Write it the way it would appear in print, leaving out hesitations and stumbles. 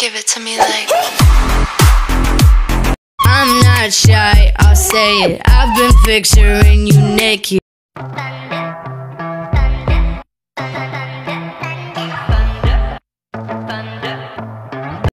Give it to me like. I'm not shy, I'll say it. I've been picturing you naked.